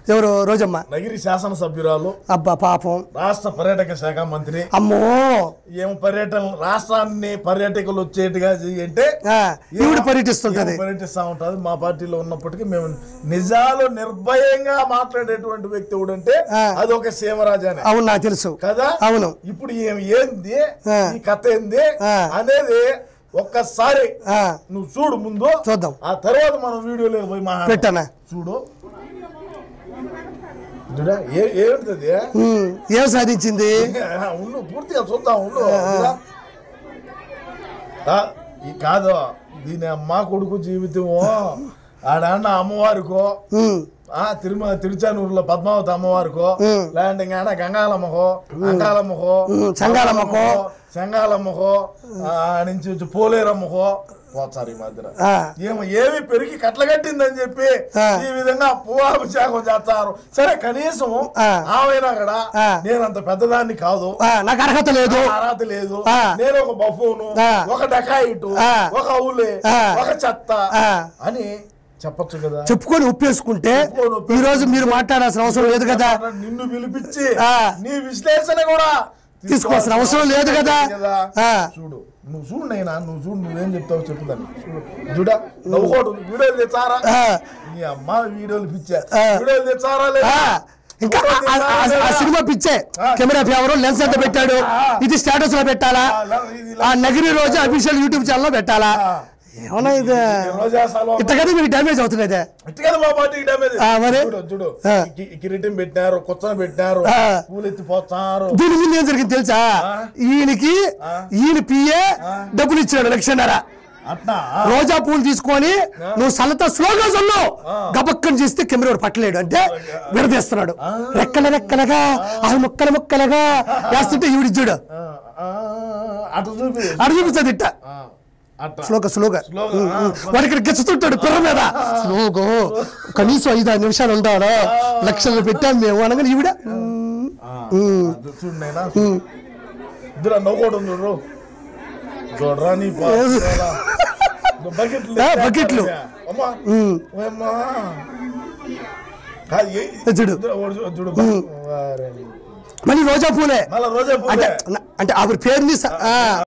ఎవరు రోజమ్మ నగిరి శాసనసభ్యురాలు అబ్బా పాపం రాష్ట్ర పర్యాటక శాఖ మంత్రి అమ్మో ఏం పర్యటన రాష్ట్రాన్ని పర్యాటకులు వచ్చేట్టుగా అంటే ఈవిడ పర్యటిస్తుంటది పర్యటిస్తూ ఉంటది మా పార్టీలో ఉన్నప్పటికీ మేము నిజాలు నిర్భయంగా మాట్లాడేటువంటి వ్యక్తి ఎవడంటే అది ఒక సీమరాజానే అవును నాకు తెలుసు కదా అవును ఇప్పుడు ఏంది ఈ కథ ఏంది అనేది ఒక్కసారి నువ్వు చూడు ముందు చూద్దాం ఆ తర్వాత మనం వీడియోలో పోయి పెట్టానా చూడు ఏమిటది ఏం సాధించింది ఉండు పూర్తిగా చూద్దాం ఉండు కాదు దీని అమ్మ కొడుకు జీవితము ఆడన్న అమ్మవారికో తిరుచానూరులో పద్మావతి అమ్మవారికో లేదంటే ఇంకా గంగాలమ్మకో అంకాలమ్మకో చెంగాలమ్మకో నుంచి పోలేరమ్మకో పోతారు ఈ మధ్యన ఏమి పెరిగి కట్లగట్టిందని చెప్పి ఈ విధంగా పూలాభిషేకం చేస్తారు. సరే కనీసం ఆమెనా కూడా నేను అంత పెద్దదాన్ని కాదు, నాకు అర్హత లేదు, నేను ఒక బఫూను, ఒక డకాయిటు, ఒక ఔలే, ఒక చెత్త అని చెప్పొచ్చు కదా. చెప్పుకొని ఒప్పేసుకుంటే ఈ రోజు మీరు మాట్లాడాల్సిన అవసరం లేదు కదా. నిన్ను పిలిపించి నీ విశ్లేషణ కూడా తీసుకోవాల్సిన అవసరం లేదు కదా. చూడు నువ్వు చూడు నైనా, నువ్వు చూడు నువ్వేం చెప్తావు చెప్పుదాన్ని. చూడా నవ్వుకోడు వీడియోలు తెచ్చారా నీ అమ్మ, వీడియోలు పిచ్చా వీడియోలు తెచ్చారా లేదా? ఇంకా ఆ సినిమా పిచ్చే, కెమెరా ఫేవర్ లెన్స్ ఎంత పెట్టాడు, ఇది స్టేటస్ లో పెట్టాలా, ఆ నగిరి రోజు అఫీషియల్ యూట్యూబ్ ఛానల్ లో పెట్టాలా? ఏమన్నా ఇది ఇంతకదే మీకు డ్యామేజ్ అవుతున్నదే. మరి చూడు కిరీటం పెట్టారు, కొత్తన పెట్టారు, పూలు ఎత్తిపోతారు. దీని ముందు ఏం జరిగింది తెలుసా? ఈయన పిఏ డబ్బులు ఇచ్చాడు లక్షన్నర. రోజా పూలు తీసుకొని నువ్వు సలత స్లోగా సొల్లు గబక్కని చేస్తే కెమెరా పట్టలేడు అంటే విడదీస్తున్నాడు. రెక్కల రెక్కలగా అవి ముక్కల ముక్కలుగా వేస్తుంటే ఈవిడిచ్చాడు. అటు చూపిస్తుంది ఇట్ట స్లోగా వాడికి గెచ్చుతుంటాడు పిల్ల మీద. స్లోగో కనీసం 5-6 నిమిషాలు ఉండాలా, లక్షలు పెట్టాం మేము అనగానే ఈవిడ బకెట్లు చూడు మళ్ళీ రోజా పూలే అంటే ఆవిడ పేరుని